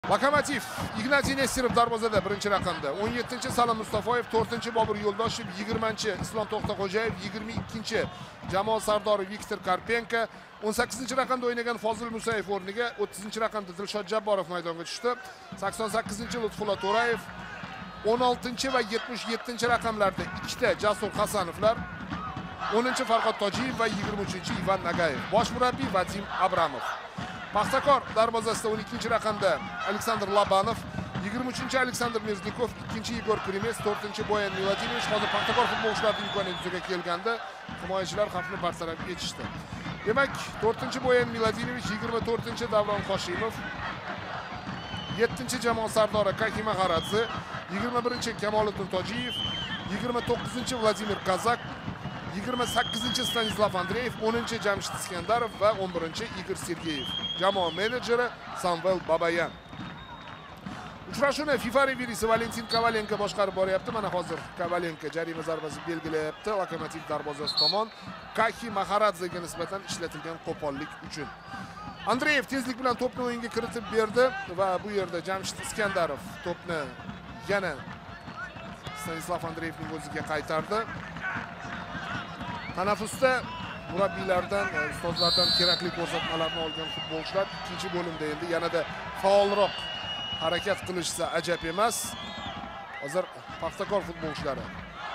Lokomotiv Ignatiy Nesterov darvozada birinchi raqamda, 17-chi Salom Mustafoyev, 4-chi Bobur Yo'ldoshev, 20-chi Islom To'xtaxo'jayev, 22-chi Jamol Sardorov, Viktor Karpenko, 18-chi raqamda o'ynagan Fozil Musayev o'rniga 30-chi raqamda Dilshod Jabborov maydonga tushdi. 88-chi Lutfulla To'rayev, 16-chi va 77-chi raqamlarda ikkita Jasur Hasanovlar, 10-chi Farhod Tojiyev va 23-chi Ivan Nagayev. Bosh murabbiy Vadim Abramov. Paxtakor darvozasida 12-chi raqamda Aleksandr Labanov, 23-chi Aleksandr Merzlikov, 2-chi Igor Krimes, 4-chi Boyan Miladinovich. Hozir Paxtakor futbolchilarining imkoniyati yuzaga kelganda himoyachilar xavfni bartaraf etishdi. Demak, 4-chi Boyan Miladinovich, 24-chi Davron Qoshimov, 7-chi Jamol Sardor Akakiy Maxaradze, 21-chi Kamoliddin Tojiyev, 29-chi Vladimir Kazak, 28-chi Stanislav Andreyev, 10-chi Jamshid Iskandarov va 11-chi Igor Sergeyev. Jamoa menejeri Samvel Babayan. Uchrashuvni FIFA referisi Valentin Kovalenko boshqarib boryapti. Mana hozir Kovalenko jarima zarbasi belgilayapti Lokomotiv darvozasi tomon Akakiy Maxaradzega nisbatan ishlatilgan qo'pollik uchun. Andreyev tezlik bilan to'pni o'yinga kiritib berdi va bu yerda Jamshid Iskandarov to'pni yana Stanislav Andreyevning o'ziga qaytardi. Tanaffusda murabbiylardan, ustozlardan kerakli ko'rsatmalarni olgan futbolchilar ikkinchi bo'limda endi yanada faolroq harakat qilishsa ajab emas. Hozir Paxtakor futbolchilari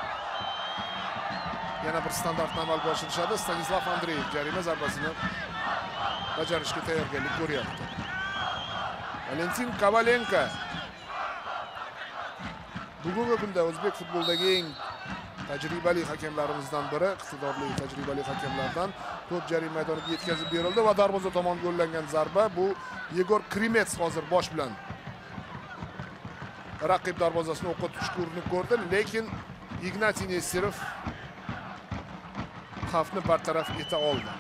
yana bir standartni amalga oshirishadi. Stanislav Andreyev jarima zarbasini bajarishga tayyorgarlik ko'ryapti. Valentin Kovalenko bugungi kunda o'zbek futbolidagi eng tajribali hakamlarimizdan biri, iqtidorli tajribali hakamlardan. To'p jarima maydoniga yetkazib berildi va darvoza tomon yo'llangan zarba bu Yegor Krimets hozir bosh bilan raqib darvozasini o'qqa tutishga urinib ko'rdi, lekin Ignatiy Nesterov xavfni bartaraf eta oldi.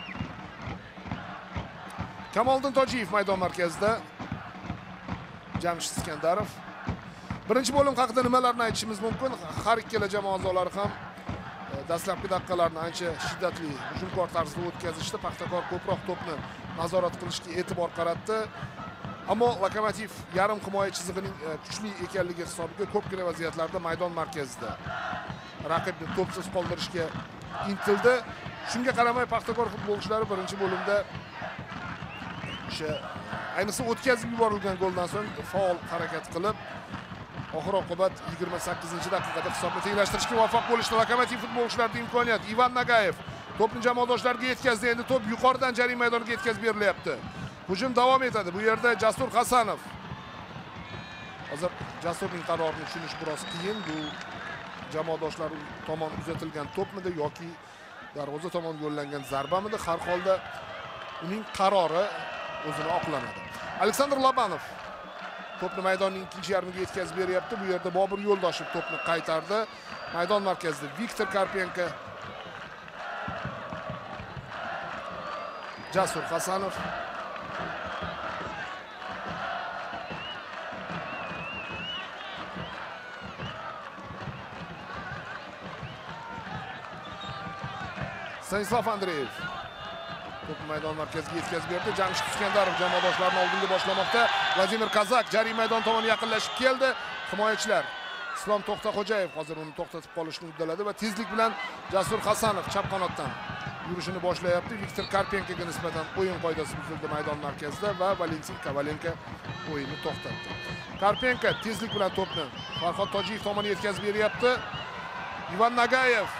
Kamoliddin Tojiyev maydon markazida, Jamshid Iskandarov. Birinchi bo'lim haqida nimalarni aytishimiz mumkin? Har ikkala jamoa a'zolari ham dastlabki daqiqalarni ancha shiddatli hujumkor tarzda o'tkazishdi. Paxtakor ko'proq to'pni nazorat qilishga e'tibor qaratdi. Ammo Lokomotiv yarim himoya chizig'ining kuchli ekanligi hisobiga ko'pgina vaziyatlarda maydon markazida raqibni to'psiz qoldirishga intildi. Shunga qaramay Paxtakor futbolchilari birinchi bo'limda o'sha ayniqsa o'tkazib yuborilgan goldan so'ng faol harakat qilib, oxir-oqibat 28-daqiqada hisobni tenglashtirishga muvaffaq bo'lishdi. Lokomotiv futbolchilarining imkoniyat. Ivan Nagayev to'pni jamoadoshlariga yetkazdi. Endi to'p yuqoridan jarima maydoniga yetkazib berilyapti. Hujum davom etadi. Bu yerda Jasur Hasanov. Hozir Jasurning qarorini tushunish biroz qiyin. Bu jamoadoshlar tomon uzatilgan to'pmidi yoki darvoza tomon yo'llangan zarbamidi? Har holda uning qarori o'zini oqlamadi. Aleksandr Labanov to'pni maydonning ikkinchi yarmiga yetkazib beryapti. Bu yerda Bobur Yo'ldoshev to'pni qaytardi. Maydon markazida Viktor Karpenko, Jasur Hasanov. Stanislav Andreyev to'pni maydon markaziga yetkazib berdi. Jamshid Iskandarov jamoadoshlarini oldinga boshlamoqda. Vladimir Kazak jarima maydon tomon yaqinlashib keldi. Himoyachilar Islom To'xtaxo'jayev hozir uni to'xtatib qolishni uddaladi va tezlik bilan Jasur Hasanov chap qanotdan yurishini boshlayapti. Viktor Karpenkoga nisbatan o'yin qoidasi buzildi maydon markazida va Valentin Kovalenko o'yinni to'xtatdi. Karpenko tezlik bilan to'pni Farhod Tojiyev tomoniga yetkazib beryapti. Ivan Nagayev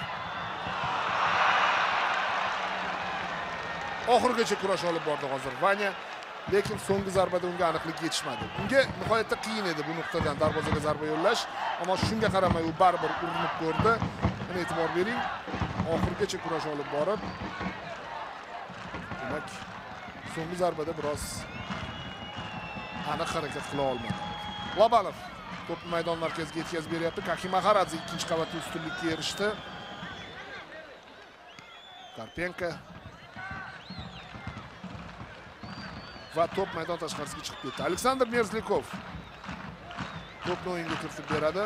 oxirigacha kurash olib bordi hozir Vanya, lekin so'nggi zarbada unga aniqlik yetishmadi. Unga nihoyatda qiyin edi bu nuqtadan darvozaga zarba yo'llash, ammo shunga qaramay u baribir urinib ko'rdi. Buni e'tibor bering. Oxirigacha kurash olib borib, demak, so'nggi zarbada biroz aniq harakat qila olmadi. Labanov to'pni maydon markaziga yetkazib beryapti. Akakiy Maxaradze ikkinchi qavatda ustunlikka erishdi. Karpenko va to'p maydon tashqarisiga chiqib ketdi. Aleksandr Merzlikov to'pni o'yinga kiritib beradi.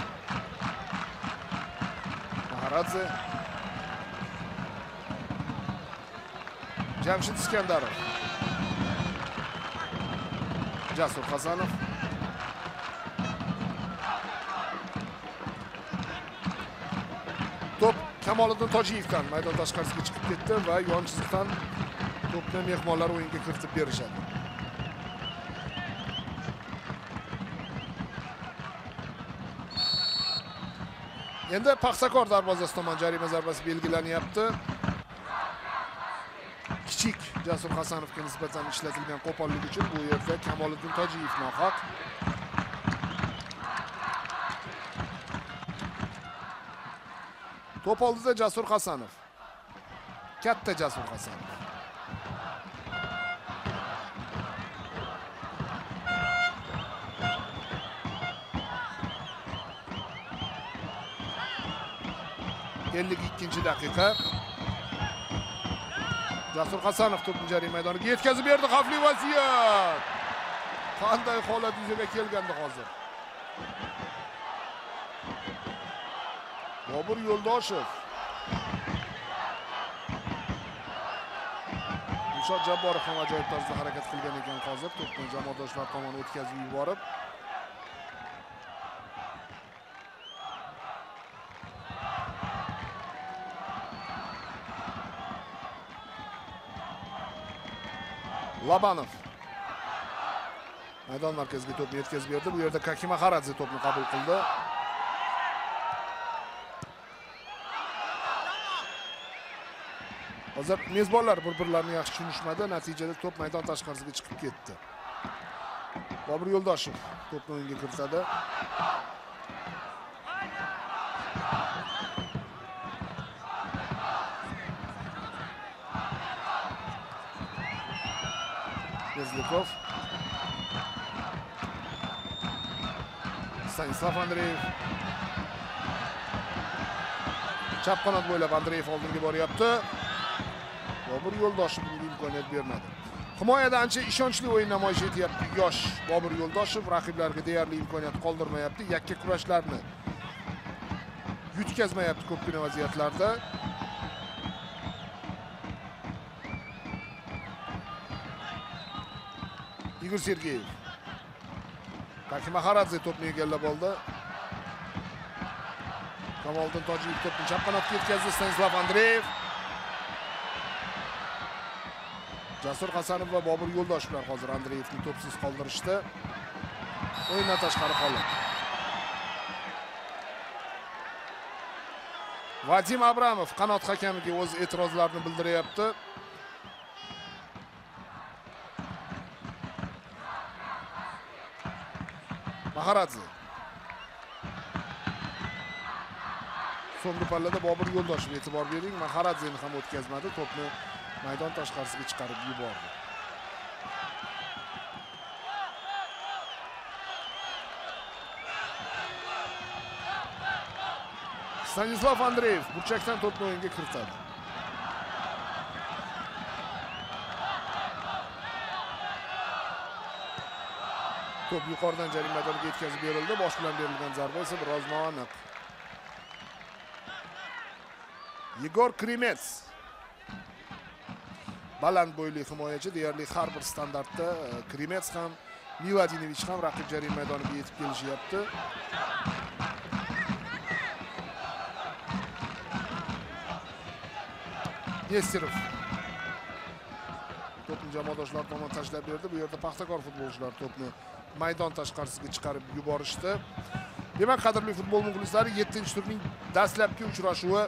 Maxaradze, Jamshid Iskandarov, Jasur Hasanov. Top Kamoliddin Tojiyevdan maydon tashqarisiga chiqib ketdi va yon chiziqdan to'pni mehmonlar o'yinga kiritib berishadi. Endi Paxtakor darvozasi tomon jarima zarbasi belgilanyapti. Kichik Jasur Hasanovga nisbatan ishlatilgan qo'pollik uchun bu yerda Kamoliddin Tojiyev nohaq. To'p oldida Jasur Hasanov. Katta Jasur Hasanov. ikkinchi daqiqa. Jasur Hasanov to'pni jarima maydoniga yetkazib berdi. Xavfli vaziyat. Qanday holat yuzaga kelgandi hozir? Bobur Yo'ldoshev. Mushod Jabborov ham ajoyib tarzda harakat qilgan ekan hozir. To'pni jamoadoshlar tomonidan o'tkazib yuborib. Labanov. Maydon markaziga to'pni yetkazib berdi. Bu yerda Kakima Haradze to'pni qabul qildi. Hozir mezbonlar bir-birlarini yaxshi tushunishmadi. Natijada to'p maydon tashqarisiga chiqib ketdi. Bobur Yo'ldoshev to'pni o'yinga kiritadi. Bezlikov. Stanislav Andreyev. Chap qanot bo'ylab Andreyev oldinga boryapti. Bobur Yo'ldoshev bunga imkoniyat bermadi. Himoyada ancha ishonchli o'yin namoyish etyapti yosh Bobur Yo'ldoshev, raqiblarga deyarli imkoniyat qoldirmayapti. Yakka kurashlarni yutkazmayapti ko'pgina vaziyatlarda. Igor Sergeyev. Kakima Haradze to'pni egallab oldi. Kamoliddin Tojiyev to'pni chap qanotga yetkazdi. Stanislav Andreyev. Jasur Hasanov va Bobur Yo'ldoshevlar hozir Andreyevni to'psiz qoldirishdi. O'yindan tashqari holat. Vadim Abramov qanot hakamiga o'z e'tirozlarini bildiryapti. Maharadze. So'nggi pallada Bobur Yo'ldoshev e'tibor bering. Maharadzeni ham o'tkazmadi. To'pni maydon tashqarisiga chiqarib yubordi. Stanislav Andreyev burchakdan to'pni o'yinga kiritadi. To'p yuqoridan jarima maydoniga yetkazib berildi. Bosh bilan berilgan zarba esa biroz noaniq. Yegor Krimets. Baland bo'yli himoyachi, deyarli har bir standartda Krimets ham, Miladinovich ham raqib jarima maydoniga yetib kelishyapti. Nesterov. To'pni jamoadoshlar tomonidan tashlab berdi. Bu yerda Paxtakor futbolchilari to'pni maydon tashqarisiga chiqarib yuborishdi. Demak, qadrli futbol muxlislari, 7-turning dastlabki uchrashuvi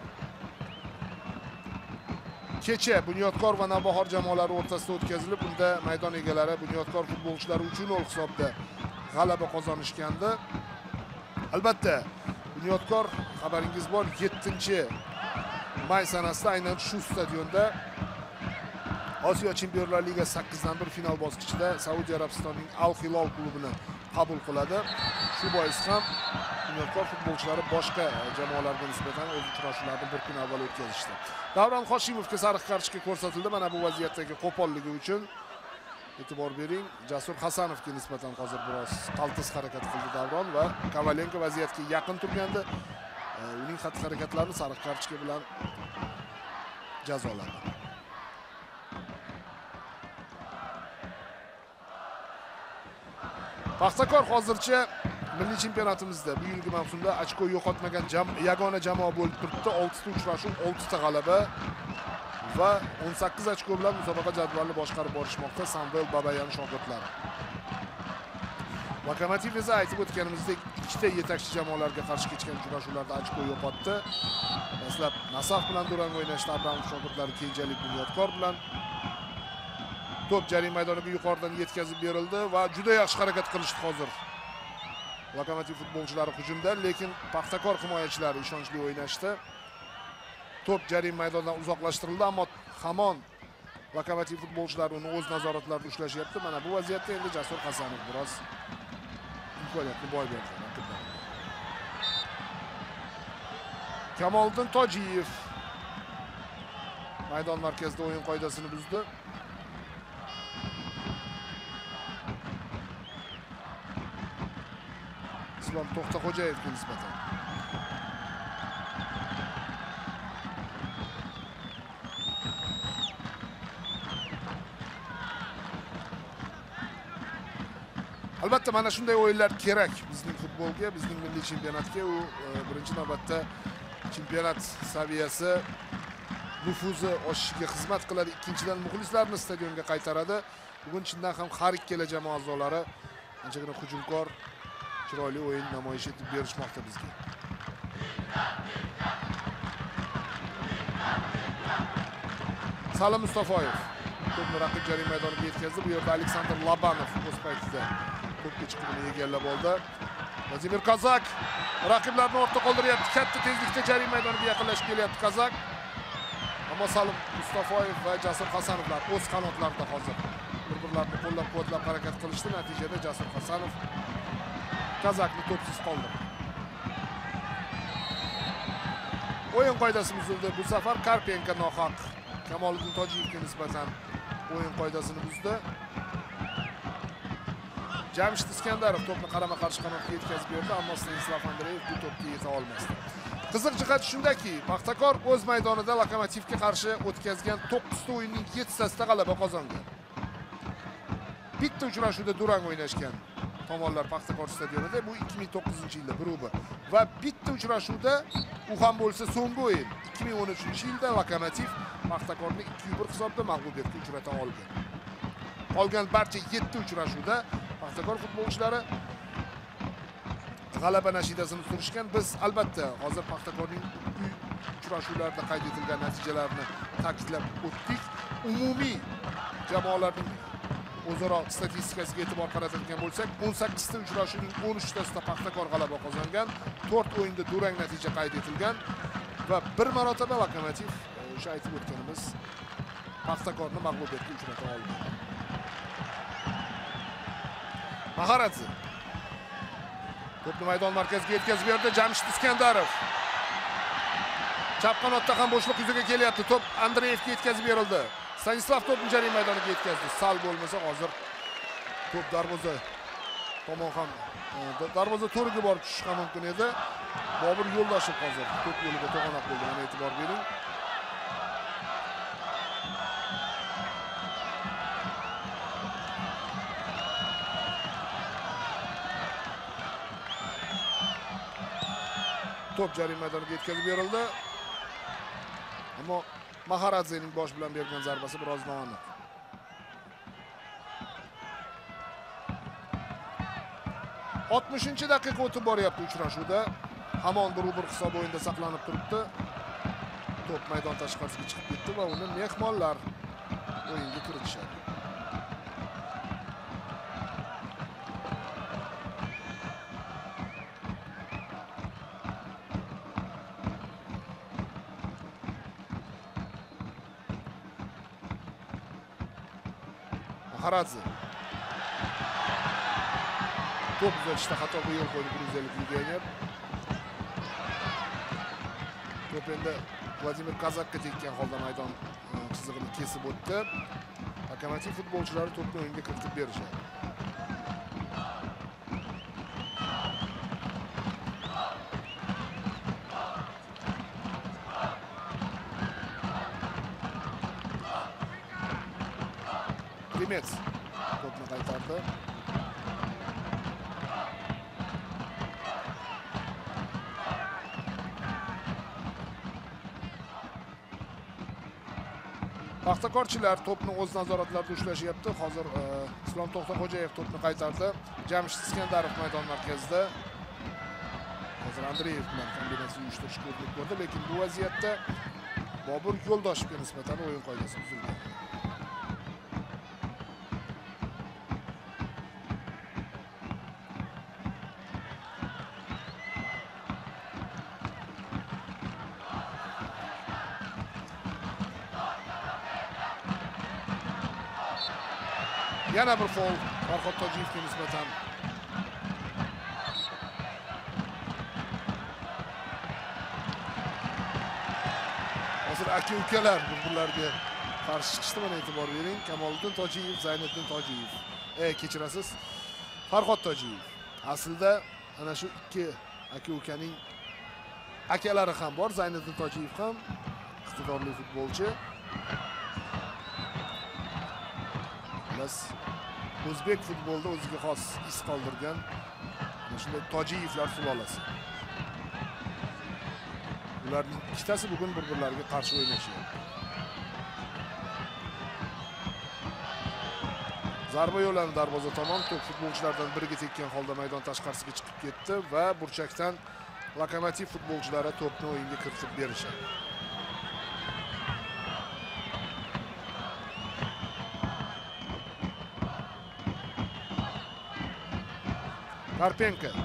kecha Bunyodkor va Navbahor jamoalari o'rtasida o'tkazilib, unda maydon egalari Bunyodkor futbolchilari 3-0 hisobda g'alaba qozonishgandi. Albatta, Bunyodkor xabaringiz bor, 7-may sanasida aynan shu stadionda Osiyo Chempionlar Ligasi 8dan 1 final bosqichida Saudiya Arabistonining Al Hilol klubini qabul qiladi. Shu bois ham Bunyodkor futbolchilari boshqa jamoalarga nisbatan o'z uchrashuvlarini bir kun avval o'tkazishdi. Davron Hoshimovga sariq kartochka ko'rsatildi. Mana bu vaziyatdagi qo'polligi uchun e'tibor bering. Jasur Hasanovga nisbatan hozir biroz qaltis harakat qildi Davron va Kovalenko vaziyatga yaqin turganda uning xatti-harakatlarini sariq kartochka bilan jazoladi. Paxtakor hozircha milliy chempionatimizda bu yilgi mavsumda ochko yo'qotmagan yagona jamoa bo'lib turibdi. 6 ta uchrashuv, 6 ta g'alaba va 18 ochko bilan musobaqa jadvalini boshqarib borishmoqda Samvel Babayan shogirdlari. Lokomotiv esa aytib o'tganimizdek ikkita yetakchi jamoalarga qarshi kechgan uchrashuvlarda ochko yo'qotdi. Dastlab Nasaf bilan durang o'ynashdi Abramov shogirdlari, keyinchalik Bunyodkor bilan. To'p jarima maydoniga yuqoridan yetkazib berildi va juda yaxshi harakat qilishdi hozir. Lokomotiv futbolchilari hujumda, lekin Paxtakor himoyachilari ishonchli o'ynashdi. To'p jarima maydonidan uzoqlashtirildi, ammo hamon Lokomotiv futbolchilari uni o'z nazoratlarida ushlashyapti. Mana bu vaziyatda endi Jasur Hasanov biroz imkoniyatni boy berdi. Kamoliddin Tojiyev maydon markazida o'yin qoidasini buzdi. Islom To'xtaxo'jayevga nisbatan. Albatta mana shunday o'yinlar kerak bizning futbolga, bizning milliy chempionatga. U birinchi navbatda chempionat saviyasi, nufuzi oshishiga xizmat qiladi. Ikkinchidan muxlislarni stadionga qaytaradi. Bugun chindan ham har ikkala jamoa a'zolari anchagina hujumkor, chiroyli o'yin namoyish etib berishmoqda bizga. Salim Mustafoyev to'pni raqib jarima maydoniga yetkazdi. Bu yerda Aleksandr Labanov o'z paytida to'pga chiqishini egallab oldi. Vladimir Kozak raqiblarni ortda qoldiryapti. Katta tezlikda jarima maydoniga yaqinlashib kelyapti Kozak. Ammo Salim Mustafoyev va Jasur Hasanovlar o'z qanotlarida hozir bir-birlarini qo'llab-quvvatlab harakat qilishdi. Natijada Jasur Hasanov Kozakni to'psiz qoldirdi. O'yin qoidasi buzildi. Bu safar Karpenko nohaq Kamoliddin Tojiyevga nisbatan o'yin qoidasini buzdi. Jamshid Iskandarov to'pni qarama-qarshi qanotga yetkazib berdi, ammo Stanislav Andreyev bu to'pga yeta olmasdi. Qiziq jihat shundaki, Paxtakor o'z maydonida Lokomotivga qarshi o'tkazgan 9 ta o'yinning 7 tasida g'alaba qozongan. Bitta uchrashuvda durang o'ynashgan tomonlar Paxtakor stadionida, bu 2009-yilda Biruba va bitta uchrashuvda u ham bo'lsa so'nggi o'yin 2013-yilda Lokomotiv Paxtakorni 2-1 hisobda mag'lubiyatga uchrata olgan. Qolgan barcha 7 uchrashuvda Paxtakor futbolchilari g'alaba nashidasini surishgan. Biz albatta hozir Paxtakorning uchrashuvlarda qayd etilgan natijalarini ta'kidlab o'tdik. Umumiy jamoalarning o'zaro statistikasiga e'tibor qaratadigan bo'lsak, 18 ta uchrashuvning 13 tasida Paxtakor g'alaba qozongan, 4 o'yinda durang natija qayd etilgan va bir marotaba Lokomotiv o'sha aytib o'tganimiz Paxtakorni mag'lubiyatga uchrata oldi. Maharadze to'pni maydon markaziga yetkazib berdi. Jamshid Iskandarov chap qanotda ham bo'shliq yuzaga kelyapti. To'p Andreyevga yetkazib berildi. Stanislav to'pni jarima maydoniga yetkazdi. Sal bo'lmasa hozir to'p darvoza tomon ham darvoza to'riga borib tushishi ham mumkin edi. Bobur Yo'ldoshev hozir to'p yo'liga to'g'anoq bo'ldi. Mana e'tibor bering. To'p jarima maydoniga yetkazib berildi. Ammo Maharadzening bosh bilan bergan zarbasi biroz noaniq. Daqiqa o'tib boryapti uchrashuvda. Hamon 1-1 hisob o'yinda saqlanib turibdi. To'p maydon tashqarisiga chiqib ketdi va uni mehmonlar o'yinga kiritishadi. Maharadze to'p uzatishda xatoga yo'l qo'ydi gruziyalik legioner. To'p endi Vladimir Kozakka tekkan holda maydon chizig'ini kesib o'tdi. Lokomotiv futbolchilari to'pni o'yinga kiritib berishadi. Klimets to'pni qaytardi. Paxtakorchilar to'pni o'z nazoratlarida ushlashyapti. Hozir Islom To'xtaxo'jayev to'pni qaytardi. Jamshid Iskandarov maydon markazida. Hozir Andreyev bilan kombinatsiya uyushtirishga urinib ko'rdi, lekin bu vaziyatda Bobur Yo'ldoshevga nisbatan o'yin qoidasi buzilgan. Yana bir foul Farhod Tojiyevga nisbatan. Hozir aka-ukalar bir-birlariga qarshi chiqishdi, mana e'tibor bering. Kamoliddin Tojiyev, Zayniddin Tojiyev. Kechirasiz. Farhod Tojiyev. Aslida ana shu ikki aka-ukaning akalari ham bor. Zayniddin Tojiyev ham iqtidorli futbolchi. O'zbek futbolida o'ziga xos iz qoldirgan shunday Tojiyevlar sulolasi. Ularning ikkitasi bugun bir-birlariga qarshi o'ynashyapti. Zarba yo'llanib darvoza tomon, to'p futbolchilardan biriga tekkan holda maydon tashqarisiga chiqib ketdi va burchakdan Lokomotiv futbolchilari to'pni o'yinga kiritib berishadi. Karpenko.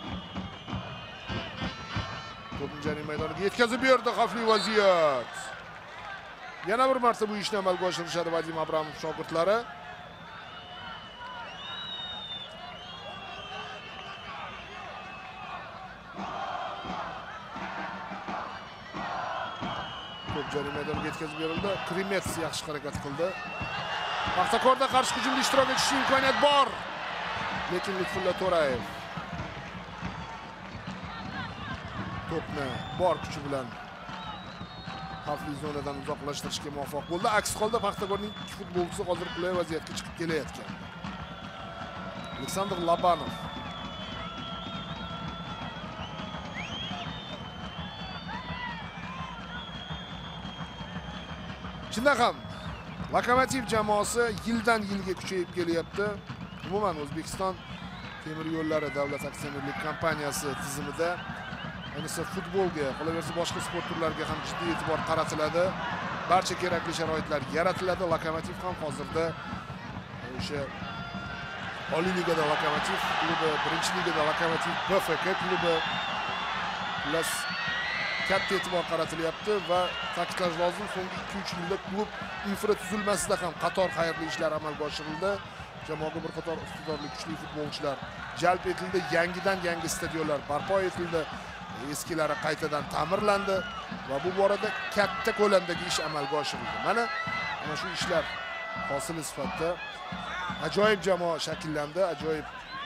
To'pni jarima maydoniga yetkazib berdi, xavfli vaziyat. Yana bir marta bu ishni amalga oshirishadi Vadim Abramov shogirdlari. To'p jarima maydoniga yetkazib berildi. Krimets yaxshi harakat qildi. Paxtakorda qarshi hujumda ishtirok etish imkoniyati bor. Lekin Lutfulla To'rayev to'pni bor kuchi bilan xavfli zonadan uzoqlashtirishga muvaffaq bo'ldi. Aks holda Paxtakorning ikki futbolchisi hozir qulay vaziyatga chiqib kelayotgan. Aleksandr Labanov. Shunday ham Lokomotiv jamoasi yildan yilga kuchayib kelyapti. Umuman O'zbekiston temir yo'llari davlat aksionerlik kompaniyasi tizimida ayniqsa futbolga, qolaversa boshqa sport turlariga ham jiddiy e'tibor qaratiladi. Barcha kerakli sharoitlar yaratiladi. Lokomotiv ham hozirda o'sha Oliy ligada Lokomotiv klubi, birinchi ligada Lokomotiv BFK klubi plus katta e'tibor qaratilyapti va ta'kidlash lozim, so'nggi 2-3 yilda klub infratuzilmasida ham qator xayrli ishlar amalga oshirildi. Jamoaga bir qator iqtidorli kuchli futbolchilar jalb etildi, yangi stadionlar barpo etildi, eskilari qaytadan ta'mirlandi va bu borada katta ko'lamdagi ish amalga oshirildi. Mana shu ishlar hosili sifatida ajoyib jamoa shakllandi, ajoyib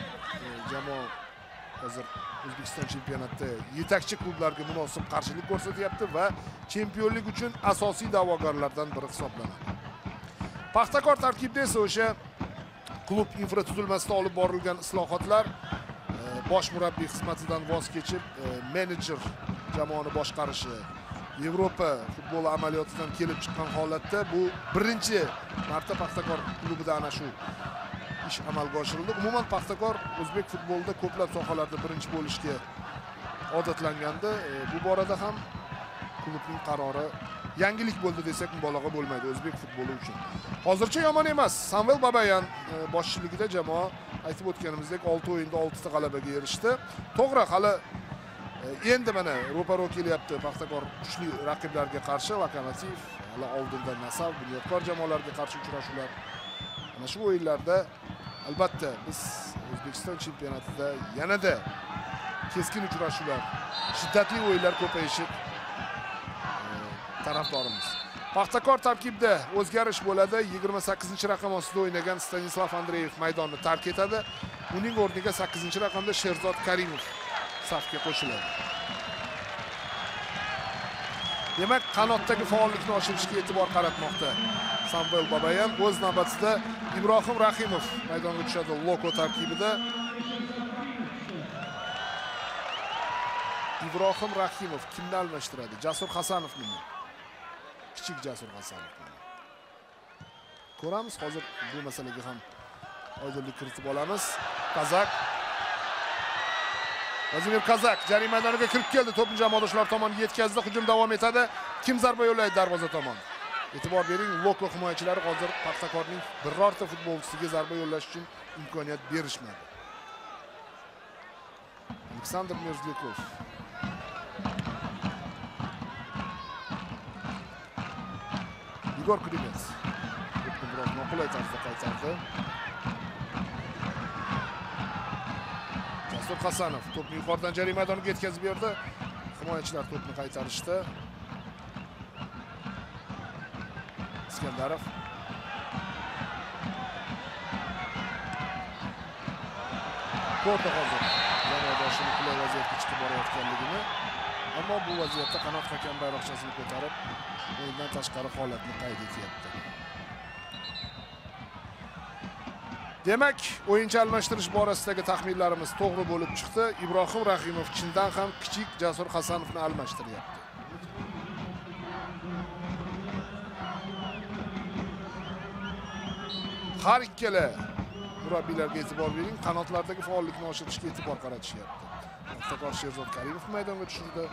jamoa hozir O'zbekiston chempionatida yetakchi klublarga munosib qarshilik ko'rsatyapti va chempionlik uchun asosiy da'vogarlardan biri hisoblanadi. Paxtakor tarkibida esa o'sha klub infratuzilmasida olib borilgan islohotlar, bosh murabbiy xizmatidan voz kechib, menejer jamoani boshqarishi, Yevropa futbol amaliyotidan kelib chiqqan holatda bu birinchi marta Paxtakor klubida ana shu ish amalga oshirildi. Umuman Paxtakor o'zbek futbolida ko'plab sohalarda birinchi bo'lishga odatlangandi. Bu borada ham klubning qarori yangilik bo'ldi desak mubolag'a bo'lmaydi o'zbek futboli uchun. Hozircha yomon emas. Samvel Babayan boshchiligida jamoa aytib o'tganimizdek 6 o'yinda 6 ta g'alabaga erishdi. To'g'ri, hali endi mana ro'paro kelyapti Paxtakor kuchli raqiblarga qarshi. Lokomotiv, hali oldinda Nasaf, Bunyodkor jamoalarga qarshi uchrashuvlar. Mana shu o'yinlarda albatta biz O'zbekiston chempionatida yanada keskin uchrashuvlar, shiddatli o'yinlar ko'payishi tarafdorimiz. Paxtakor tarkibida o'zgarish bo'ladi. 28-raqam ostida o'ynagan Stanislav Andreyev maydonni tark etadi. Uning o'rniga 8-raqamda Sherzod Karimov safga qo'shiladi. Demak, qanotdagi faollikni oshirishga e'tibor qaratmoqda Samvel Babayan. O'z navbatida Ibrohim Rahimov maydonga tushadi Loko tarkibida. Ibrohim Rahimov kimni almashtiradi? Jasur Hasanovni. Kichik Jasur Hasanov. ko'ramiz. Hozir bu masalaga ham oydinlik kiritib olamiz. Kazak. Vladimir Kazak jarima maydoniga kirib keldi. To'pni jamoadoshlar tomoniga yetkazdi. Hujum davom etadi. Kim zarba yo'llaydi darvoza tomon? E'tibor bering, Loko himoyachilari hozir Paxtakorning birorta futbolchisiga zarba yo'llash uchun imkoniyat berishmadi. Aleksandr Merzlikov. Igor Krimets. To'pni biroz noqulay tarzda qaytardi. Jasur Hasanov to'pni yuqoridan jarima maydoniga yetkazib berdi. Himoyachilar to'pni qaytarishdi. Iskandarov. Ko'rdi hozir jamoadoshini qulay vaziyatga chiqib borayotganligini, ammo bu vaziyatda qanot hakam bayroqchasini ko'tarib, o'yindan tashqari holatni qayd etyapti. Demak, o'yinchi almashtirish borasidagi taxminlarimiz to'g'ri bo'lib chiqdi. Ibrohim Rahimov chindan ham kichik Jasur Hasanovni almashtiryapti. Har ikkala murabbiylarga e'tibor bering, qanotlardagi faollikni oshirishga e'tibor qaratishyapti. Paxtakor Sherzod Karimov maydonga tushirdi.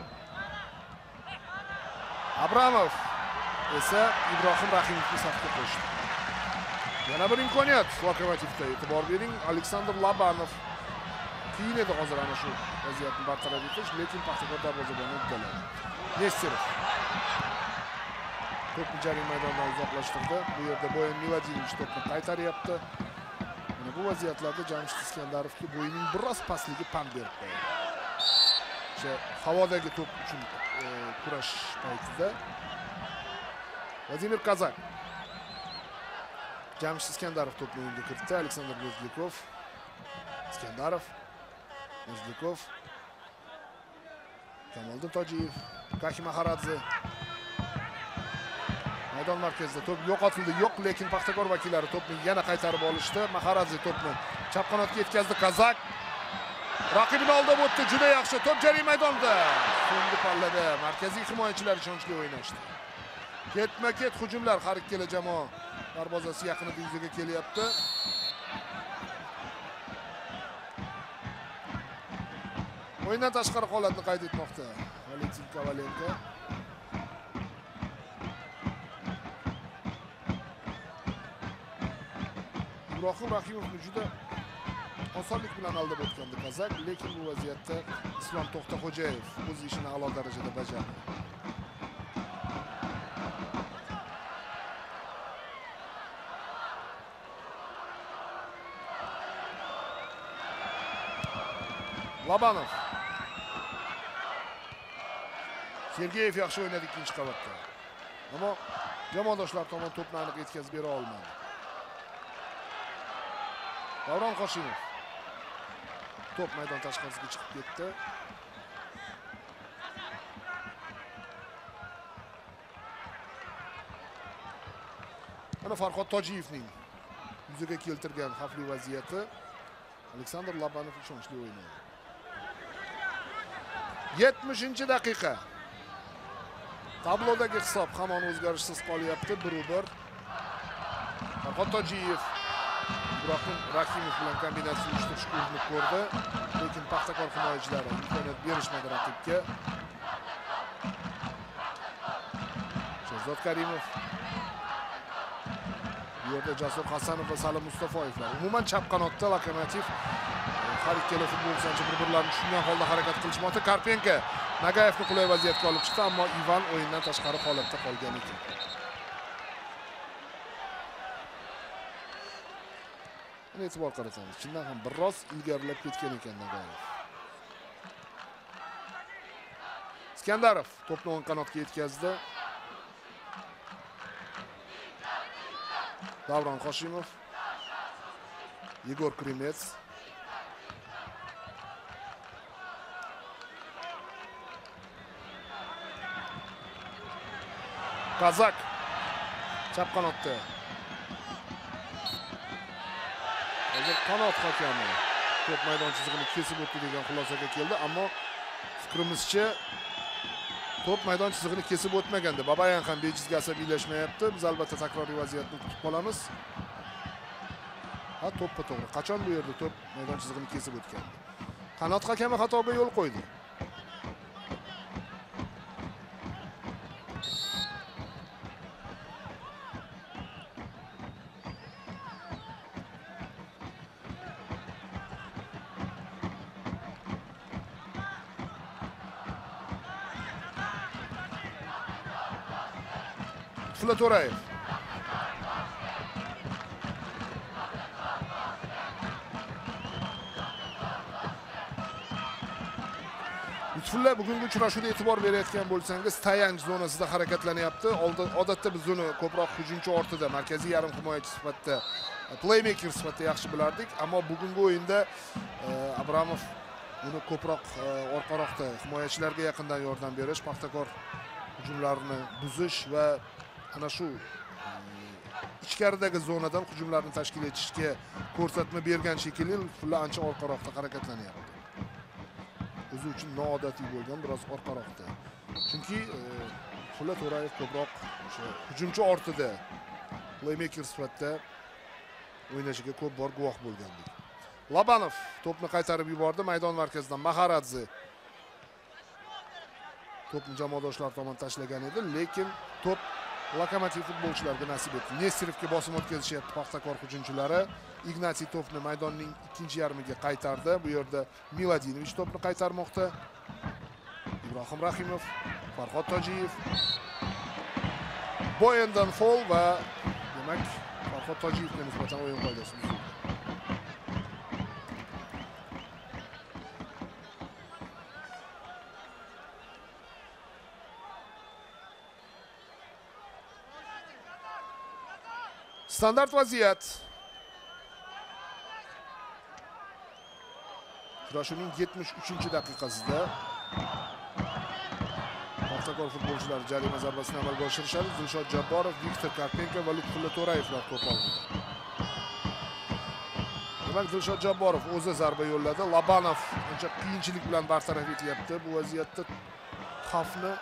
Abramov esa Ibrohim Rahimovni safga qo'shdi. Yana bir imkoniyat Lokomotivda, e'tibor bering, Aleksandr Labanov qiyin edi hozir ana shu vaziyatni bartaraf etish, lekin Paxtakor darvozabonni uddaladi. Nesterov to'pni jarima maydonidan uzoqlashtirdi. Bu yerda Boyan Miladinovich to'pni qaytaryapti. Mana bu vaziyatlarda Jamshid Iskandarovga bo'yining biroz pastligi pand berib qo'ydi. O'sha havodagi to'p uchun kurash paytida Vladimir Kazak. Jamshid Iskandarov to'pni o'yinga kiritdi. Aleksandr Merzlikov. Iskandarov. Merzlikov. Kamoliddin Tojiyev. Kahi Maharadze. Maydon markazida to'p yo'qotildi. Yo'q, lekin Paxtakor vakillari to'pni yana qaytarib olishdi. Maharadze to'pni chap qanotga yetkazdi. Kazak raqibini oldib o'tdi. Juda yaxshi to'p jarima maydonida. So'nggi pallada markaziy himoyachilar ishonchli o'ynashdi. Ketma-ket hujumlar har ikkala jamoa darvozasi yaqinida yuzaga kelyapti. O'yindan tashqari holatni qayd etmoqda Valentin Kovalenko. Ibrohim Rahimovni juda osonlik bilan aldab o'tgandi Kazak, lekin bu vaziyatda Islom To'xtaxo'jayev o'z ishini a'lo darajada bajardi. Labanov. Sergeyev yaxshi o'ynadi ikkinchi qavatda. Ammo jamoadoshlar tomon to'pni aniq yetkazib bera olmadi. Davron Qoshimov. To'p maydon tashqarisiga chiqib ketdi. Mana Farhod Tojiyevning yuzaga keltirgan xavfli vaziyati Aleksandr Labanov ishonchli o'ynadi. 70-daqiqa. Tablodagi hisob hamon o'zgarishsiz qolyapti. 1-1. Farhod Tojiyev Ibrohim Rahimov bilan kombinatsiya uyushtirish urinib ko'rdi, lekin Paxtakor himoyachilari imkoniyat berishmadi raqibga. Sherzod Karimov. Bu yerda Jasur Hasanov va Salim Mustafoyevlar. Umuman chap qanotda Lokomotiv har ikkala futbolchi bir-birlarini tushungan holda harakat qilishmoqda. Karpenko Nagayevni qulay vaziyatga olib chiqdi, ammo Ivan o'yindan tashqari holatda qolgan ekan. E'tibor qaratamiz. Chindan ham biroz ilgarilab ketgan ekan Nagayev. Iskandarov to'pni o'ng qanotga yetkazdi. Davron Qoshimov. Igor Krimets. Kazak chap qanotda. Hozir qanot hakami to'p maydon chizig'ini kesib o'tdi degan xulosaga keldi, ammo fikrimizcha To'p maydon chizig'ini kesib o'tmaganda Babayan ham bejizga asabiylashmayapti. Biz albatta takroriy vaziyatni kutib qolamiz. Ha, to'ppa to'g'ri. Qachon bu yerda to'p maydon chizig'ini kesib o'tgandi? Qanot hakami xatoga yo'l qo'ydi. To'rayev. Lutfulla bugungi uchrashuvda e'tibor berayotgan bo'lsangiz, tayanch zonasida harakatlanyapti. Odatda biz uni ko'proq hujumchi ortida, markaziy yarim himoyachi sifatida, playmaker sifatida yaxshi bilardik, ammo bugungi o'yinda Abramov uni ko'proq orqaroqda himoyachilarga yaqindan yordam berish, Paxtakor hujumlarini buzish va ana shu ichkaridagi zonadan hujumlarni tashkil etishga ko'rsatma bergan shekilli Lutfulla ancha orqaroqda harakatlanyapti. O'zi uchun noodatiy bo'lgan, biroz orqaroqda. Chunki Lutfulla To'rayev ko'proq o'sha hujumchi ortida playmaker sifatida o'ynashiga ko'p bor guvoh bo'lgandik. Labanov to'pni qaytarib yubordi maydon markazidan. Maharadze to'pni jamoadoshlar tomon tashlagan edi, lekin to'p Lokomotiv futbolchilariga nasib etdi. Nesterovga bosim o'tkazishyapti Paxtakor hujumchilari. Ignatiy to'pni maydonning ikkinchi yarmiga qaytardi. Bu yerda Miladinovich to'pni qaytarmoqda. Ibrohim Rahimov, Farhod Tojiyev, Boyendan Fall va demak Farhod Tojiyevga nisbatan o'yin qoidasi buzildi. Standart vaziyat. Uchrashuvning 73-daqiqasida Paxtakor futbolchilari jarima zarbasini amalga oshirishadi. Dilshod Jabborov, Viktor Karpenko va Lutfulla To'rayevlar to'p oldida. Demak, Dilshod Jabborov o'zi zarba yo'lladi. Labanov ancha qiyinchilik bilan bartaraf etyapti bu vaziyatda xavfni.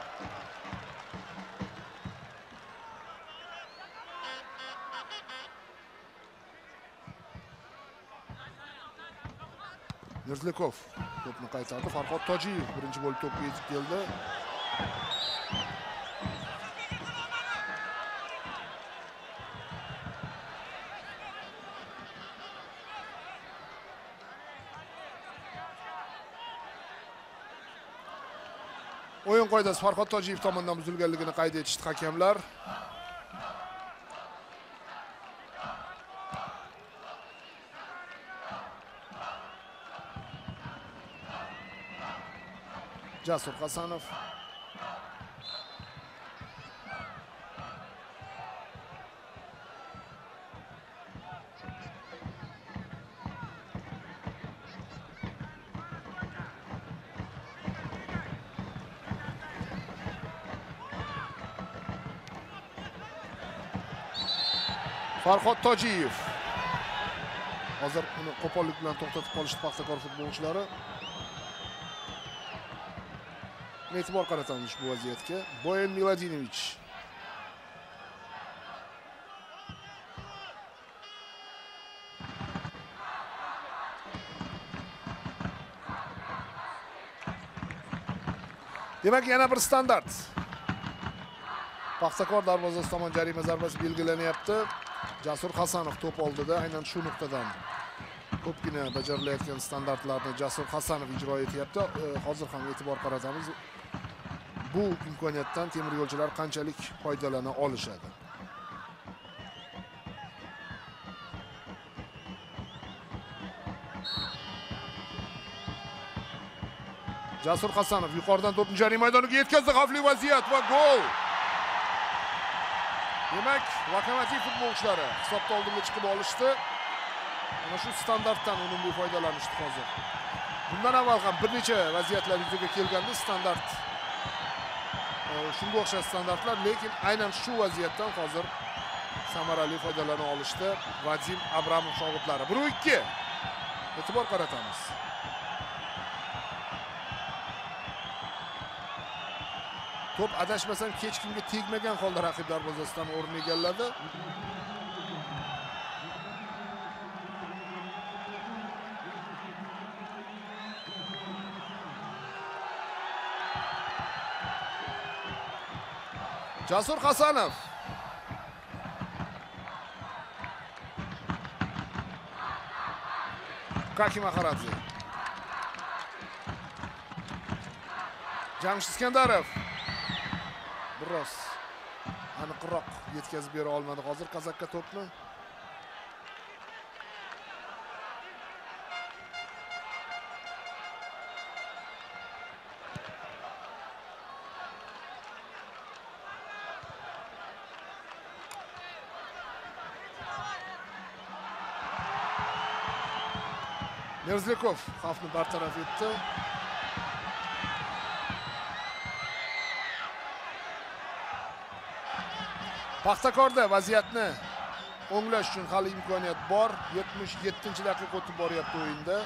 Mirzlikov to'pni qaytardi. Farhod Tojiyev birinchi bo'lib to'pga yetib keldi. O'yin qoidasi Farhod Tojiyev tomonidan buzilganligini qayd etishdi hakamlar. Jasur Hasanov. Farhod Tojiyev. Hozir uni qo'pollik bilan to'xtatib qolishdi Paxtakor futbolchilari. E'tibor qaratamiz bu vaziyatga. Boyen Miladinovich. Demak, yana bir standart. Paxtakor darvozasi tomon jarima zarbasi belgilanyapti. Jasur Hasanov to'p oldida aynan shu nuqtadan ko'pgina bajarilayotgan standartlarni Jasur Hasanov ijro etyapti. Hozir ham e'tibor qaratamiz. Bu imkoniyatdan temir yo'lchilar qanchalik foydalana olishadi. Jasur Hasanov yuqoridan to'pni jarima maydoniga yetkazdi. Xavfli vaziyat va gol. Demak, Lokomotiv futbolchilari hisobda oldinga chiqib olishdi. Mana shu standartdan unumli foydalanishdi hozir. Bundan avval ham bir necha vaziyatlar yuzaga kelgandi standart. Shunga o'xshash standartlar, lekin aynan shu vaziyatdan hozir samarali foydalana olishdi Vadim Abramov shogirdlari. 1-2. E'tibor qaratamiz. Top adashmasam hech kimga tegmagan holda raqib darvozasidan o'rin egalladi. Jasur Hasanov. Kaki Maharadze. Jamshid Iskandarov. Biroz aniqroq yetkazib bera olmadi hozir Kazakka to'pni. Merzlikov xavfni bartaraf etdi. Paxtakorda vaziyatni o'nglash uchun hali imkoniyat bor. 77-daqiqa o'tib boryapti o'yinda.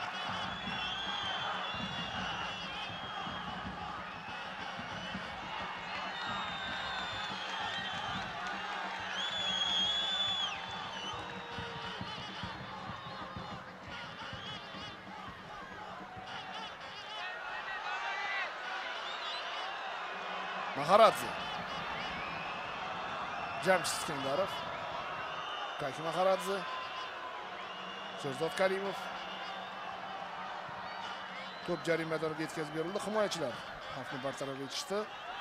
Maharadze. Jamshid Iskandarov. Kaki Maharadze. Sherzod Karimov. To'p jarima maydoniga yetkazib berildi. Himoyachilar xavfni bartaraf etishdi.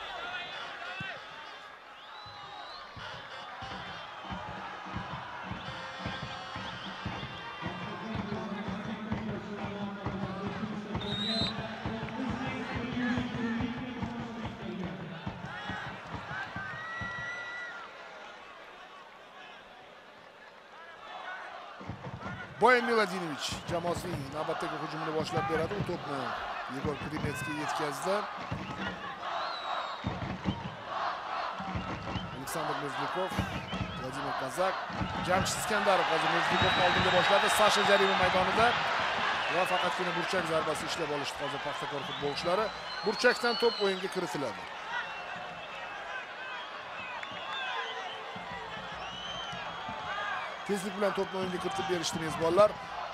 Boyan Miladinovich jamoasining navbatdagi hujumini boshlab beradi. U to'pni Yegor Kudinetskiy yetkazdi. Aleksandr Merzlikov, Vladimir Kazak, Jamshid Iskandarov hozir Merzlikovni oldinga boshladi. Sasha jarima maydonida va faqatgina burchak zarbasi ishlab olishdi hozir Paxtakor futbolchilari. Burchakdan to'p o'yinga kiritiladi. Tezlik bilan to'pni o'yinga kiritib berishdi mezbonlar.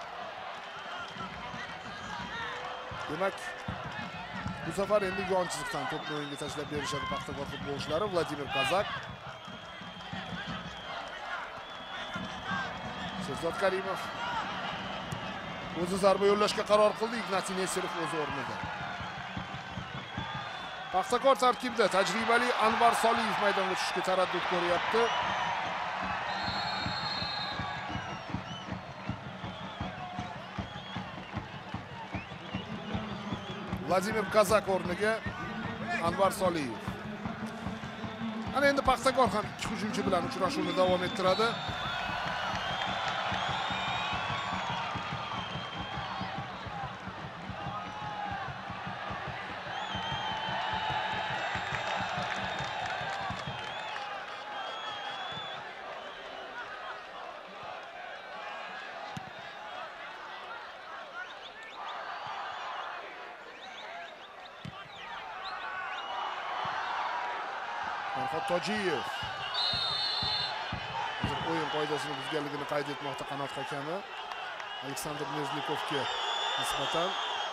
Demak, bu safar endi yon chiziqdan to'pni o'yinga tashlab berishadi Paxtakor futbolchilari. Vladimir Kazak. Sherzod Karimov. O'zi zarba yo'llashga qaror qildi. Ignatiy Nesterov o'z o'rnida. Paxtakor tarkibida tajribali Anvar Soliyev maydonga tushishga taraddud ko'ryapti. Vladimir Kazak o'rniga Anvar Soliyev. Ana endi Paxtakor ham ikki hujumchi bilan uchrashuvni davom ettiradi. Farhod Tojiyev. O'yin qoidasini buzganligini qayd etmoqda qanot hakami Aleksandr Merzlikovga nisbatan.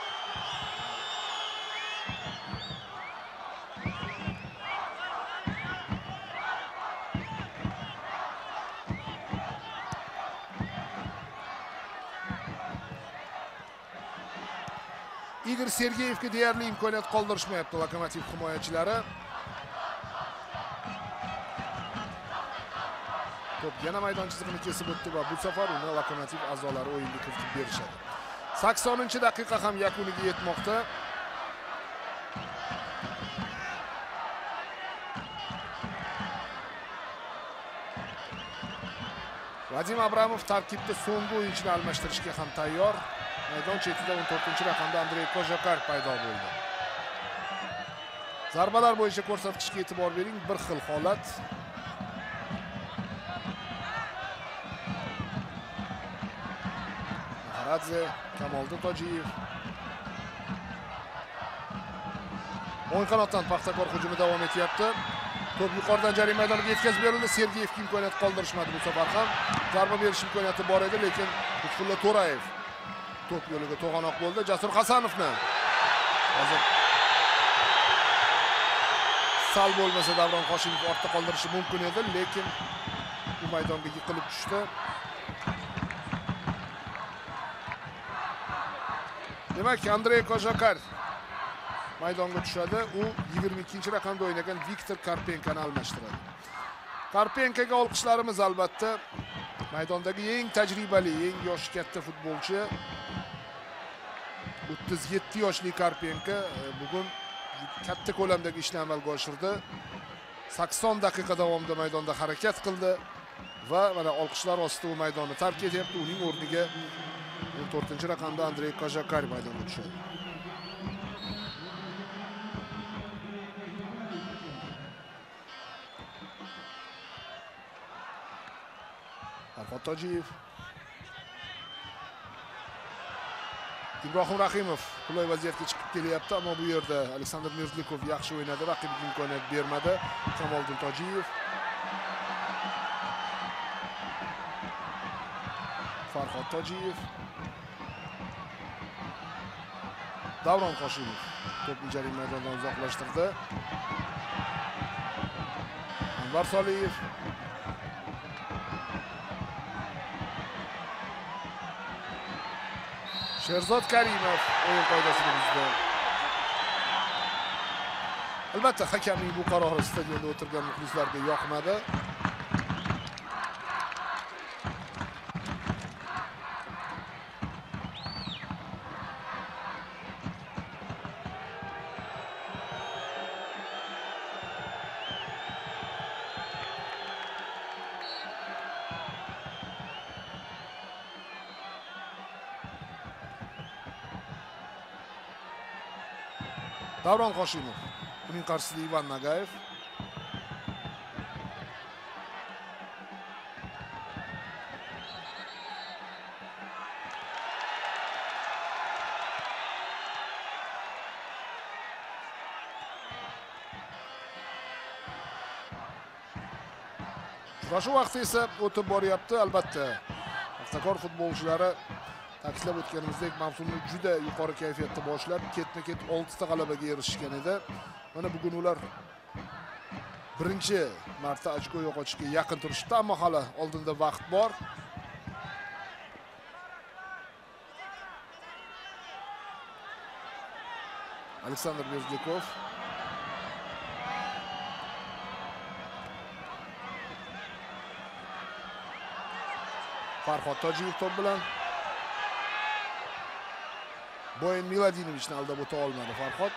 Igor Sergeyevga deyarli imkoniyat qoldirishmayapti Lokomotiv himoyachilari. To'p yana maydon chizig'ini kesib o'tdi va bu safar uni Lokomotiv a'zolari o'yinga kiritib berishadi. 80-daqiqa ham yakuniga yetmoqda. Vadim Abramov tarkibda so'nggi o'yinchini almashtirishga ham tayyor. Maydon chetida 14-raqamda Andrey Kozhakar paydo bo'ldi. Zarbalar bo'yicha ko'rsatkichga e'tibor bering, bir xil holat. Maharadze, Kamoliddin Tojiyev. o'ng qanotdan Paxtakor hujumi davom etyapti. To'p yuqoridan jarima maydoniga yetkazib berildi. Sergeyevga imkoniyat qoldirishmadi bu safar ham. Zarba berish imkoniyati bor edi, lekin Lutfulla To'rayev to'p yo'liga to'g'anoq bo'ldi. Jasur Hasanovni hozir sal bo'lmasa Davron Qoshimov ortda qoldirishi mumkin edi, lekin bu maydonga yiqilib tushdi. Demak, Andrey Kozhakar maydonga tushadi. U 22-raqamda o'ynagan Viktor Karpenkani almashtiradi. Karpenkaga olqishlarimiz albatta. Maydondagi eng tajribali, eng yoshi katta futbolchi. 37 yoshli Karpenka bugun katta ko'lamdagi ishni amalga oshirdi. 80 daqiqa davomida maydonda harakat qildi va mana olqishlar ostida u maydonni tark etyapti. Uning o'rniga 14-raqamda Andrey Kozhakar maydonga tushadi. Farhod Tojiyev, Ibrohim Rahimov qulay vaziyatga chiqib kelyapti, ammo bu yerda Aleksandr Mirzlikov yaxshi o'ynadi, raqibga imkoniyat bermadi. Kamoliddin Tojiyev, Farhod Tojiyev, Davron Qoshimov to'pni jarima maydonidan uzoqlashtirdi. Anvar Soliyev, Sherzod Karimov o'yin qoidasini buzdi. Albatta, hakamning bu qarori stadionda o'tirgan muxlislarga yoqmadi. Davron Qoshimov, uning qarshisida Ivan Nagayev. Uchrashuv vaqti esa o'tib boryapti. Albatta, Paxtakor futbolchilari ta'kidlab o'tganimizdek mavsumni juda yuqori kayfiyatda boshlab, ketma-ket 6 ta g'alabaga erishgan edi. Mana bugun ular birinchi marta ochko yo'qotishga yaqin turishdi, ammo hali oldinda vaqt bor. Aleksandr Mirzlikov, Farhod Tojiyev to'p bilan Boyan Miladinovich aldab o'ta olmadi Farhod.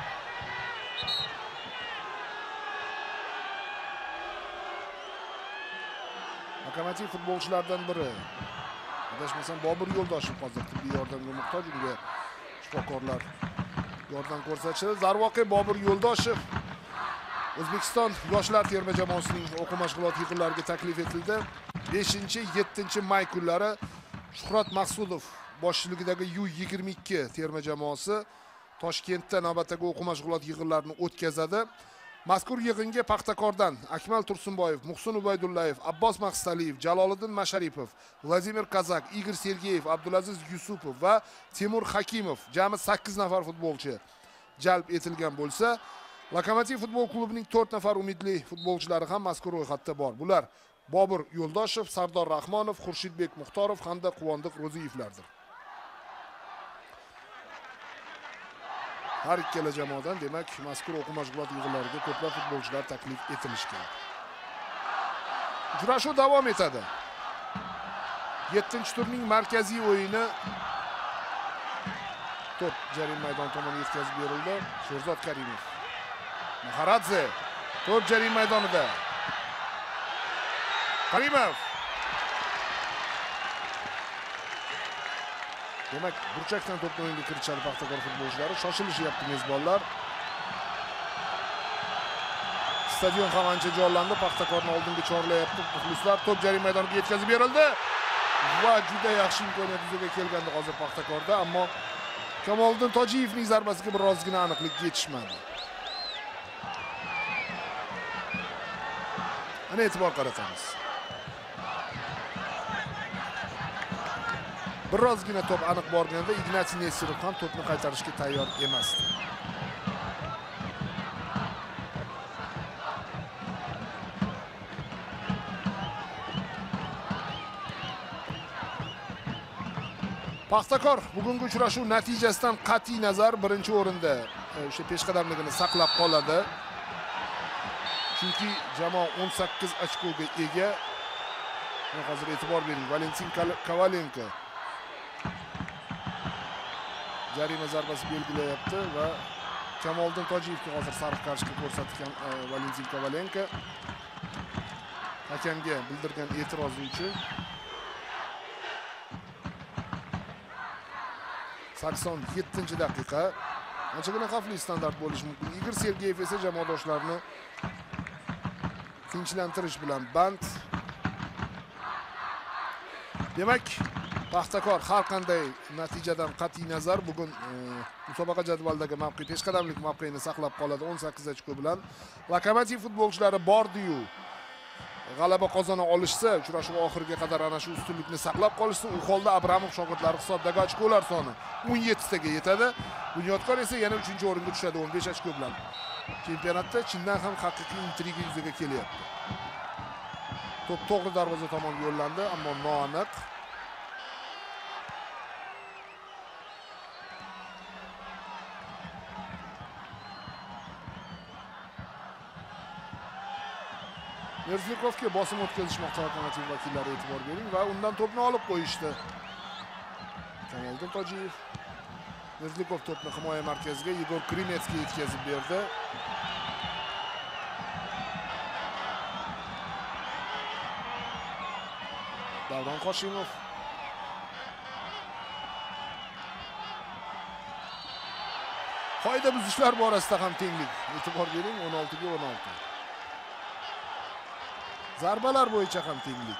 Lokomotiv futbolchilaridan biri. Adashmasam Bobur Yo'ldoshev hozir tibbiy yordamga muhtoj, unga shifokorlar yordam ko'rsatishdi. Darvoqe Bobur Yo'ldoshev O'zbekiston yoshlar terma jamoasining o'quv mashg'ulot yig'inlariga taklif etildi. 5-7 may kunlari Shuhrat Maqsudov boshchiligidagi U22 terma jamoasi Toshkentda navbatdagi o'quv mashg'ulot yig'inlarini o'tkazadi. Mazkur yig'inga Paxtakordan Akmal Tursunboyev, Muhsin Ubaydullayev, Abbos Maqsaliyev, Jaloliddin Masharipov, Vladimir Kazak, Igor Sergeyev, Abdulaziz Yusupov va Timur Hakimov jami 8 nafar futbolchi jalb etilgan bo'lsa, Lokomotiv futbol klubining 4 nafar umidli futbolchilari ham mazkur ro'yxatda bor. Bular Bobur Yo'ldoshev, Sardor Rahmonov, Xurshidbek Muxtorov hamda Quvondiq Ro'ziyevlardir. Har ikkala jamoadan demak mazkur o'quv mashg'ulot yig'inlariga ko'plab futbolchilar taklif etilishgan. Uchrashuv davom etadi. 7-turning markaziy o'yini to'p jarima maydon tomon yetkazib berildi. Sherzod Karimov, Maharadze to'p jarima maydonida. Karimov. Demak, burchakdan to'pni o'yinga kiritishadi Paxtakor futbolchilari. Shoshilishyapti mezbonlar. Stadion ham ancha jonlandi. Paxtakorni oldinga chorlayapti muxlislar. To'p jarima maydoniga yetkazib berildi. Va juda yaxshi imkoniyat yuzaga kelgandi hozir Paxtakorda, ammo Kamoliddin Tojiyevning zarbasiga birozgina aniqlik yetishmadi. Ana e'tibor qaratamiz. Birozgina to'p aniq borganda Ignatiy Nesterov ham to'pni qaytarishga tayyor emasdi. Paxtakor bugungi uchrashuv natijasidan qat'iy nazar birinchi o'rinda o'sha peshqadamligini saqlab qoladi. Chunki jamoa 18 ochkoga ega. Hozir e'tibor bering, Valentin Kovalenko jarima zarbasi belgilayapti va Kamoliddin Tojiyevga hozir sariq kartochka ko'rsatgan Valentin Kovalenko hakamga bildirgan e'tirozi uchun 87-daqiqa. Anchagina xavfli standart bo'lishi mumkin. Igor Sergeyev esa jamoadoshlarini tinchlantirish bilan band. Demak, Paxtakor har qanday natijadan qat'iy nazar bugun musobaqa jadvalidagi mavqe, peshqadamlik mavqeini saqlab qoladi 18 ochko bilan. Lokomotiv futbolchilari bordi-yu g'alaba qozona olishsa, uchrashuv oxiriga qadar ana shu ustunlikni saqlab qolishsa, u holda Abramov shogirdlari hisobdagi ochkolar soni 17 taga yetadi. Bunyodkor esa yana 3-o'ringa tushadi 15 ochko bilan. Chempionatda chindan ham haqiqiy intriga yuzaga kelyapti. To'p to'g'ri darvoza tomon yo'llandi, ammo noaniq. Merzlikovga bosim o'tkazishmoqchi lokomotiv vakillari, e'tibor bering va undan to'pni olib qo'yishdi. Kamoliddin Tojiyev Merzlikov to'pni himoya markaziga Igor Krimetsga yetkazib berdi. Davron Qoshimov qoida buzishlar borasida ham tenglik. E'tibor bering, 16 ga 16. Zarbalar bo'yicha ham tenglik.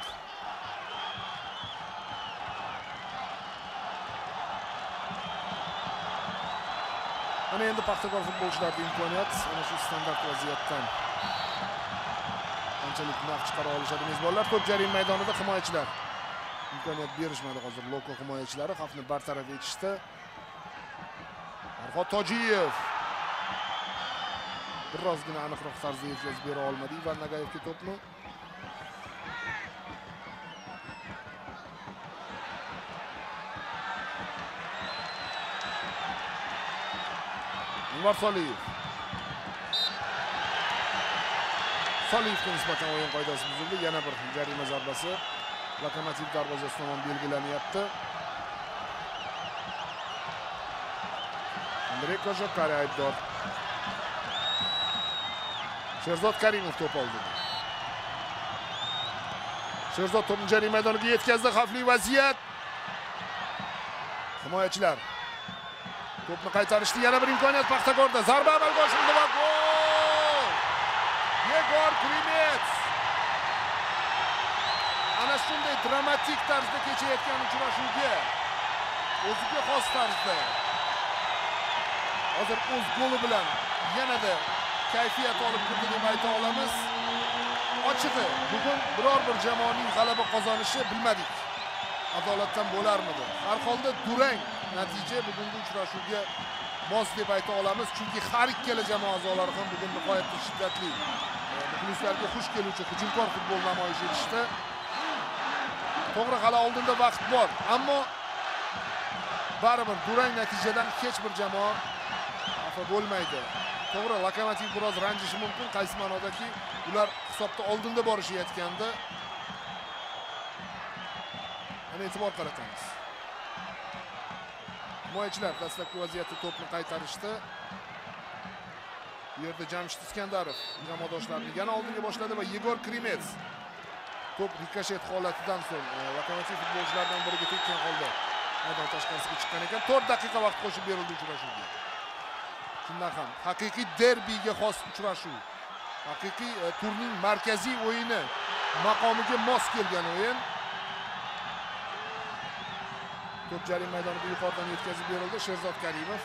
Ana endi Paxtakor futbolchilariga imkoniyat ana shu standart vaziyatdan qanchalik naf chiqara olishadi mezbonlar. To'p jarima maydonida himoyachilar imkoniyat berishmadi. Hozir Loko himoyachilari xavfni bartaraf etishdi. Farhod Tojiyev birozgina aniqroq tarzda yetkazib bera olmadi Ivan Nagayevga to'pni. Anvar Soliyev. Soliyevga nisbatan o'yin qoidasi buzildi. Yana bir jarima zarbasi Lokomotiv darvozasi tomon belgilanyapti. Andrey Kojokari aybdor. Sherzod Karimov to'p oldi. Sherzod to'pni jarima maydoniga yetkazdi. Xavfli vaziyat. Himoyachilar to'pni qaytarishdi. Yana bir imkoniyat Paxtakorda. Zarba amalga oshirildi va gol! Igor Krimets. Ana shunday dramatik tarzda kechayotgan uchrashuvga o'ziga xos tarzda hozir o'z goli bilan yanada kayfiyat olib kirdi deb ayta olamiz. Ochig'i, bugun biror bir jamoaning g'alaba qozonishi bilmadik. Adolatdan bo'larmidi? Har holda durang natija bugungi uchrashuvga mos deb ayta olamiz, chunki har ikkala jamoa a'zolari ham bugun nihoyatda shiddatli, muxlislarga xush keluvchi hujumkor futbol namoyish etishdi. To'g'ri, hali oldinda vaqt bor, ammo baribir durang natijadan hech bir jamoa xafa bo'lmaydi. To'g'ri, Lokomotiv biroz ranjishi mumkin, qaysi ma'nodaki ular hisobda oldinda borishayotganda. Ana e'tibor qaratamiz. Himoyachilar dastlabki vaziyatda to'pni qaytarishdi. Bu yerda Jamshid Iskandarov jamoadoshlarini yana oldinga boshladi va Igor Krimets to'p rikoshet holatidan so'ng Lokomotiv futbolchilaridan biriga tekkan holda maydon tashqarisiga chiqqan ekan. 4 daqiqa vaqt qo'shib berildi uchrashuvga. Shundan ham haqiqiy derbiga xos uchrashuv. Haqiqiy turning markaziy o'yini maqomiga mos kelgan o'yin. To'p jarima maydoniga yuqoridan yetkazib berildi. Sherzod Karimov.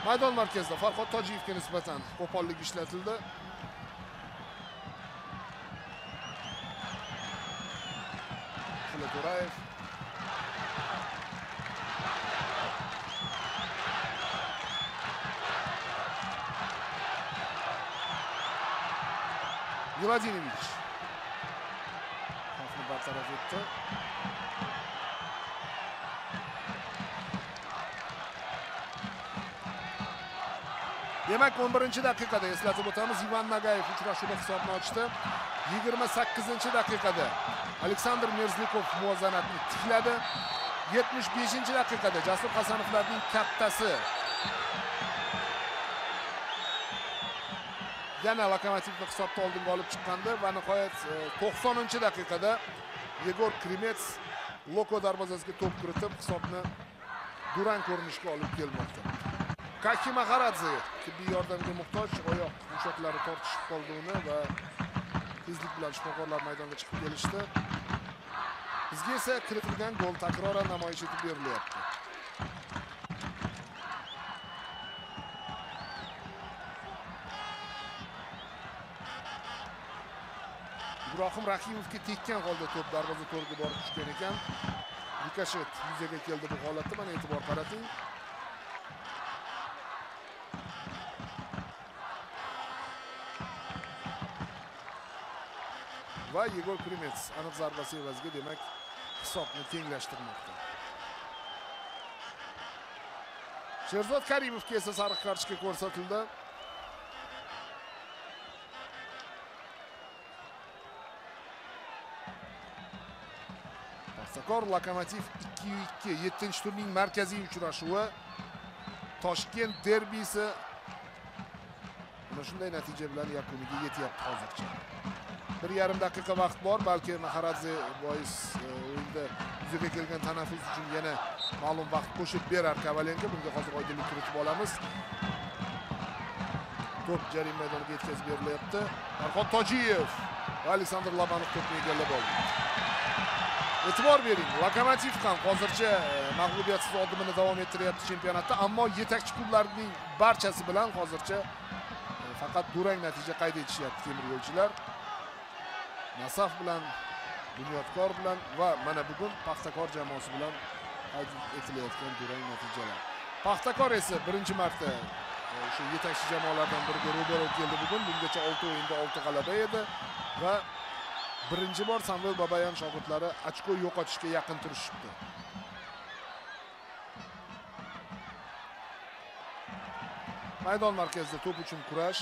Maydon markazida Farhod Tojiyevga nisbatan qo'pollik ishlatildi. To'rayev Vladimirovich xavfni bartaraf etdi. Demak, 11-daqiqada eslatib o'tamiz, Ivan Nagayev uchrashuvda hisobni ochdi. 28-daqiqada Aleksandr Merzlikov muvozanatni tikladi. 75-daqiqada Jasur Hasanovlarning kattasi yana Lokomotivni hisobda oldinga olib chiqqandi va nihoyat 90-daqiqada Yegor Krimets Loko darvozasiga to'p kiritib hisobni durang ko'rinishga olib kelmoqda. Kaki Maxaradze tibbiy yordamga muhtoj, oyoq mushaklari tortishib qoldi uni va tezlik bilan shifokorlar maydonga chiqib kelishdi. Bizga esa kiritilgan gol takroran namoyish etib berilyapti. Ibrohim Rahimovga tekkan holda to'p darvoza to'riga borib tushgan ekan. Rikoshet yuzaga keldi bu holatda, mana e'tibor qarating. Va Yegor Krimets aniq zarbasi evaziga demak hisobni tenglashtirmoqda. Sherzod Karimovga esa sariq kartochka ko'rsatildi. Paxtakor Lokomotiv 2-2 7-turning markaziy uchrashuvi. Toshkent derbisi mana shunday natija bilan yakuniga yetyapti hozircha. 1,5 daqiqa vaqt bor, balki Maxaradze bois o'yinda yuzaga kelgan tanaffus uchun yana ma'lum vaqt qo'shib berar Kovalenko. Bunga hozir oydinlik kiritib olamiz. To'p jarima maydoniga yetkazib berilyapti. Farhod Tojiyev va Aleksandr Lobanov to'pni egallab oldi. E'tibor bering, Lokomotiv ham hozircha mag'lubiyatsiz oddimini davom ettiryapti chempionatda, ammo yetakchi klublarning barchasi bilan hozircha faqat durang natija qayd etishyapti temir yo'lchilar. Nasaf bilan, Bunyodkor bilan va mana bugun Paxtakor jamoasi bilan qayd etilayotgan durang natijalar. Paxtakor esa birinchi marta shu yetakchi jamoalardan biriga ro'baro keldi bugun. Bungacha 6 o'yinda 6 g'alaba edi va birinchi bor Samvel Babayan shogirdlari ochko yo'qotishga yaqin turishibdi. Maydon markazida to'p uchun kurash.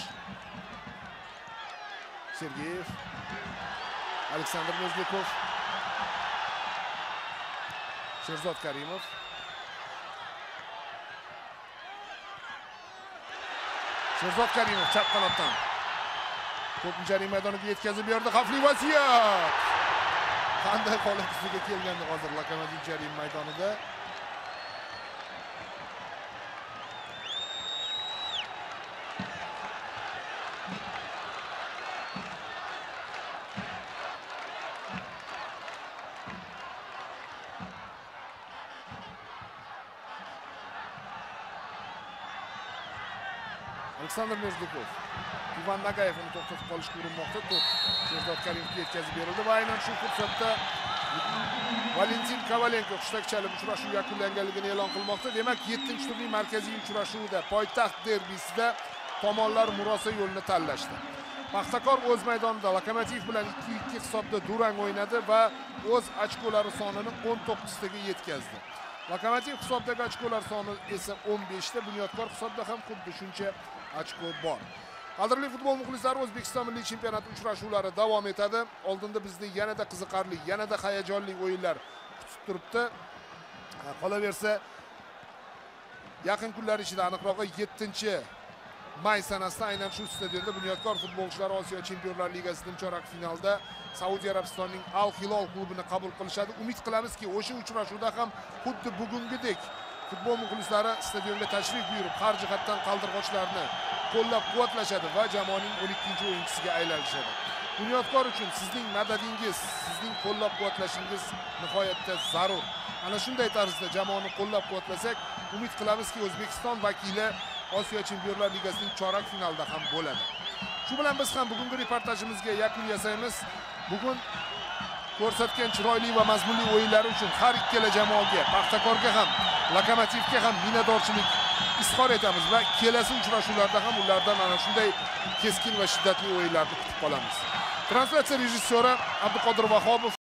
Sergeyev, Aleksandr Merzlikov, Sherzod Karimov. Sherzod Karimov chap qanotdan to'pni jarima maydoniga yetkazib berdi. Xavfli vaziyat. Qanday holat yuzaga kelgandi hozir Lokomotiv jarima maydonida? Aleksandr Merzlikov, Ivan Nagayev uni to'xtatib qolishga urinmoqda. To'p Sherzod Karimovga yetkazib berildi va aynan shu fursatda Valentin Kovalenko hushtakchalik uchrashuv yakunlanganligini e'lon qilmoqda. Demak, 7-turning markaziy uchrashuvida poytaxt derbisida tomonlar murosa yo'lini tanlashdi. Paxtakor o'z maydonida Lokomotiv bilan 2-2 hisobda durang o'ynadi va o'z ochkolari sonini 19 taga yetkazdi. Lokomotiv hisobdagi ochkolar soni esa 15 ta, Bunyodkor hisobda ham xuddi shuncha ochko bor. Qadrli futbol muxlislari, O'zbekiston milliy chempionati uchrashuvlari davom etadi. Oldinda bizni yanada qiziqarli, yanada hayajonli o'yinlar kutib turibdi. Qolaversa, yaqin kunlar ichida, aniqrog'i 7-may sanasida aynan shu stadionda Bunyodkor futbolchilari Osiyo Chempionlar Ligasi nimchorak finalda Saudiya Arabistonining Al Hilol klubini qabul qilishadi. Umid qilamizki, o'sha uchrashuvda ham xuddi bugungidek futbol muxlislari stadionga tashrif buyurib, har jihatdan qaldirg'ochlarni qo'llab-quvvatlashadi va jamoaning 12-o'yinchisiga aylanishadi. Bunyodkor uchun sizning madadingiz, sizning qo'llab-quvvatlashingiz nihoyatda zarur. Ana shunday tarzda jamoani qo'llab-quvvatlasak, umid qilamizki, O'zbekiston vakili Osiyo Chempionlar Ligasining chorak finalida ham bo'ladi. Shu bilan biz ham bugungi reportajimizga yakun yasaymiz. Bugun ko'rsatgan chiroyli va mazmunli o'yinlari uchun har ikkala jamoaga, Paxtakorga ham, Lokomotivga ham minnatdorchilik izhor etamiz va kelasi uchrashuvlarda ham ulardan ana shunday keskin va shiddatli o'yinlarni kutib qolamiz. Translyatsiya rejissyori Abduqodir Vahobov.